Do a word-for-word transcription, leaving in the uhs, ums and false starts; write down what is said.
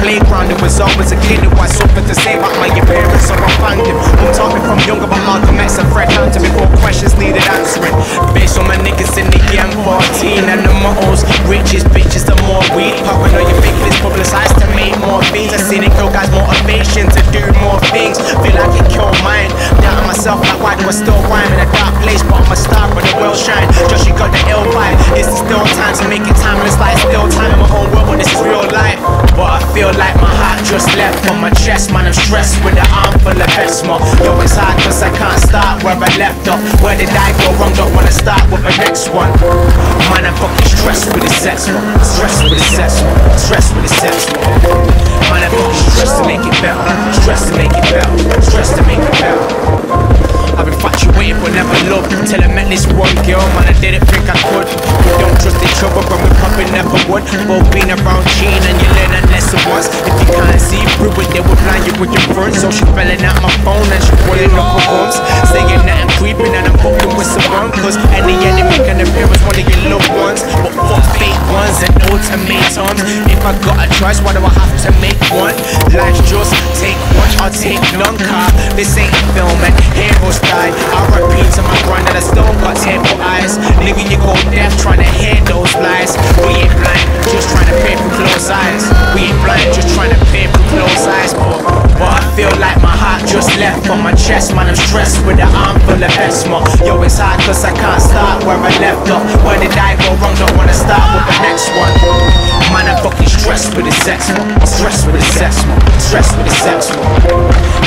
playground. It was always a kid who I suffered to say about my appearance, so I banged him. I'm talking from younger, but Malcolm X and Fred Hampton before questions needed answering. Based on my niggas in the M fourteen and the mottos, richest bitches, the more weed. Popping on your big list, publicized to make more beats. I seen it kill guys' motivation to do more things. Feel like it killed mine. Doubting myself, like why do I still rhyme in a dark place? But I'm a star, but the world shine. Just you got the ill vibe. It's still time to make it timeless, like still time in my own world, but this is real life. But I feel like my heart just left on my chest, man. I'm stressed with an arm full of Vesma. Yo, it's hard cause I can't start where I left off. Where did I go wrong? Don't wanna start with the next one. Man, I'm fucking stressed with the sex one. Stressed with the sex one. Stressed with the sex one. Man, I'm fucking stressed to make it better. Stressed to make it better. Stressed to make it better. I've been infatuated but never loved until I met this one girl, man, I didn't think I could. We don't trust each other but we probably never would. Both been around cheating and you learn a lesson once. If you can't see through it, they will blind you with your front. So she felling out my phone and she pulling up her bumps, saying that I'm creeping and I'm fucking with someone. Cause any enemy can appear as one of your loved ones. But fuck fake ones and ultimatums. If I got a choice, why do I have to make one? Life's just take one or take none, car this ain't a film and heroes die. I repeat to my grind that I still got terrible eyes. Nigga, you go deaf trying to hear those lies. We ain't blind, just trying to pay for close eyes. We ain't blind, just trying to pay for close eyes. But, but I feel like my heart just left on my chest, man. I'm stressed with an arm full of Vesma. Yo, it's hard cause I can't start where I left off. Where did I go wrong? Don't wanna start with the next one. Man, I'm fucking stressed with the sex one. Stressed with the sex one. Stressed with the sex one.